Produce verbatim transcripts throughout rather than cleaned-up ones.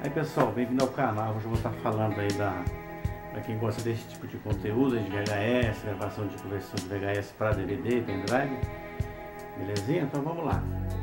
Aí pessoal, bem-vindo ao canal. Hoje eu vou estar falando aí da para quem gosta desse tipo de conteúdo de V H S, gravação de conversão de V H S para D V D, pendrive, belezinha? Então vamos lá.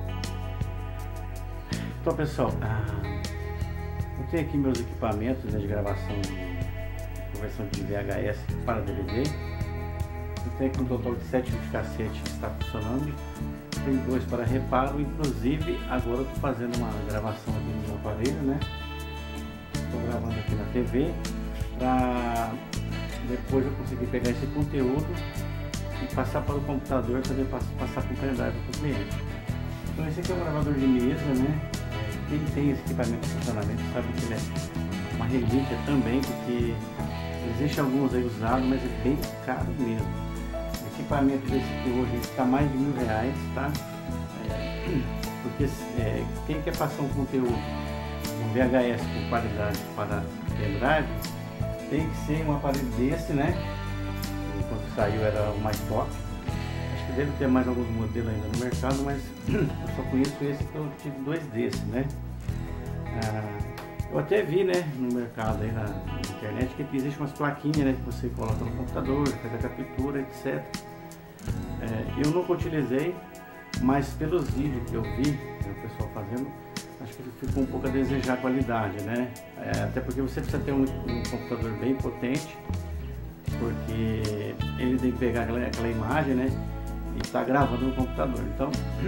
Então pessoal, ah, eu tenho aqui meus equipamentos, né, de gravação de conversão de V H S para D V D. Eu tenho aqui um total de sete videocassetes que está funcionando. Tem dois para reparo, inclusive agora eu estou fazendo uma gravação aqui no meu aparelho, né? Estou gravando aqui na T V para depois eu conseguir pegar esse conteúdo e passar para o computador para poder passar para o pendrive para o cliente. Então esse aqui é um gravador de mesa, né? Quem tem esse equipamento de funcionamento sabe que ele é uma relíquia também, porque existe alguns aí usados, mas é bem caro mesmo. O equipamento desse aqui hoje está mais de mil reais, tá? É, porque é, quem quer passar um conteúdo, um V H S com qualidade para pendrive, tem que ser um aparelho desse, né? Quando saiu era o mais top. Acho que deve ter mais alguns modelos ainda no mercado, mas eu só conheço esse, que eu tive dois desses, né? Ah, eu até vi, né, no mercado aí na, na internet que existe umas plaquinhas, né, que você coloca no computador, faz a captura, etcétera. É, eu nunca utilizei, mas pelos vídeos que eu vi, né, o pessoal fazendo, acho que ficou um pouco a desejar a qualidade, né? É, até porque você precisa ter um, um computador bem potente, porque ele tem que pegar aquela, aquela imagem, né, e está gravando no computador. Então,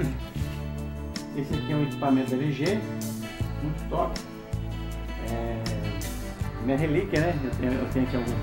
esse aqui é um equipamento L G, muito top. É, minha relíquia, né? Eu tenho, eu tenho aqui alguns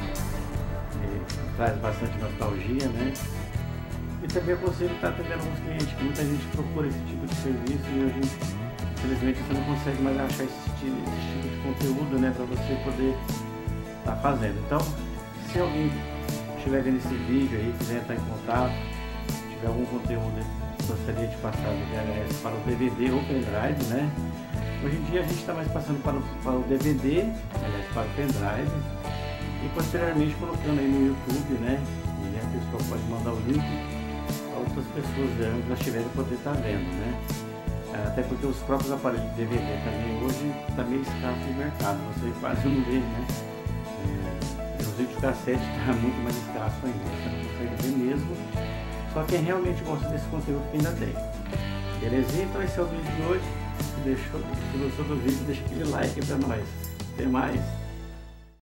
que traz bastante nostalgia, né? E também é possível estar atendendo alguns clientes, que muita gente procura esse tipo de serviço e hoje, infelizmente, você não consegue mais achar esse, esse tipo de conteúdo, né? Para você poder estar fazendo. Então, se alguém estiver vendo esse vídeo aí, quiser entrar em contato, tiver algum conteúdo que gostaria de passar do V H S para o D V D ou pendrive, né? Hoje em dia a gente está mais passando para o, para o D V D, aliás, para o pendrive, e posteriormente colocando aí no YouTube, né? E a pessoa pode mandar o link para outras pessoas, né, onde elas estiverem poder estar vendo, né? Até porque os próprios aparelhos de D V D também hoje está meio escasso no mercado, você quase não vê, né? É, os videocassetes está muito mais escasso ainda, você não consegue ver mesmo, só quem realmente gosta desse conteúdo que ainda tem. Belezinha? Então esse é o vídeo de hoje. Se, deixou, se gostou do vídeo, deixa aquele like para nós. Até mais!